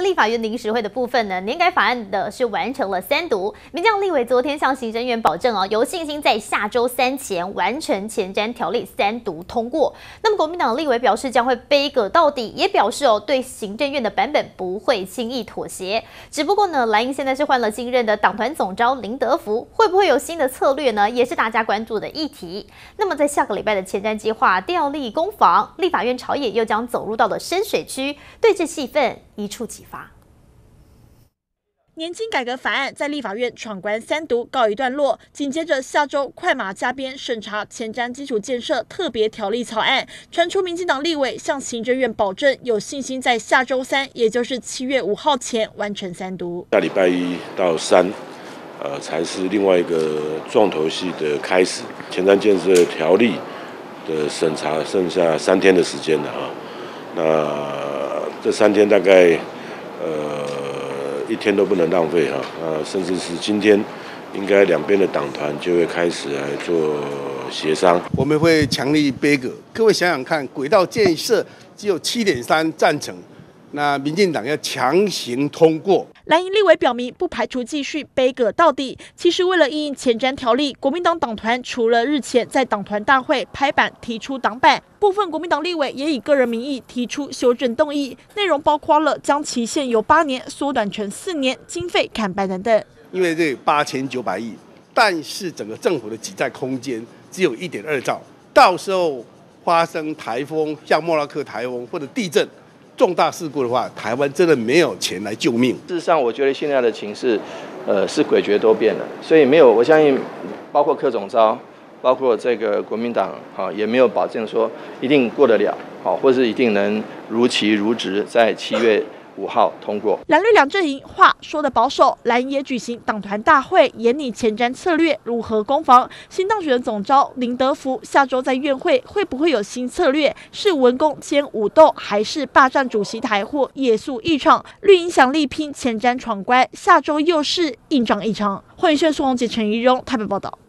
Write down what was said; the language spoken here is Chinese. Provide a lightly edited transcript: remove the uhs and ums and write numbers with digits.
立法院临时会的部分呢，年改法案的是完成了3读，民进党立委昨天向行政院保证有信心在下周3前完成前瞻条例3读通过。那么国民党立委表示将会杯葛到底，也表示对行政院的版本不会轻易妥协。只不过呢，蓝营现在是换了新任的党团总召林德福，会不会有新的策略呢？也是大家关注的议题。那么在下个礼拜的前瞻计划调立攻防，立法院朝野又将走入到了深水区，对峙气氛一触即发。 年金改革法案在立法院闯关3读告一段落，紧接着下周快马加鞭审查前瞻基础建设特别条例草案，传出民进党立委向行政院保证有信心在下周3，也就是7月5号前完成3读。 下礼拜1到3，才是另外一个重头戏的开始。前瞻建设条例的审查剩下3天的时间了啊，那这3天大概一天都不能浪费哈，甚至是今天，应该两边的党团就会开始来做协商。 我们会强力杯葛，各位想想看，轨道建设只有7.3赞成，那民进党要强行通过。 蓝营立委表明不排除继续杯葛到底。其实为了因应前瞻条例，国民党党团除了日前在党团大会拍板提出党版，部分国民党立委也以个人名义提出修正动议，内容包括了将期限由8年缩短成4年，经费砍半等等。 因为这8900亿，但是整个政府的举债空间只有1.2兆，到时候发生台风，像莫拉克台风或者地震。重大事故的话，台湾真的没有钱来救命。 事实上，我觉得现在的情势，是诡谲多变了，所以没有，我相信，包括柯总召，包括这个国民党，也没有保证说一定过得了，或是一定能如期如职在7月5号通过。 蓝绿两阵营话说的保守，蓝营也举行党团大会，研拟前瞻策略如何攻防。新当选的总召林德福下周在院会会不会有新策略？是文攻兼武斗，还是霸占主席台或夜宿一场？绿营想力拼前瞻闯关，下周又是硬仗一场。欢迎宋宏杰、陈怡蓉台北报道。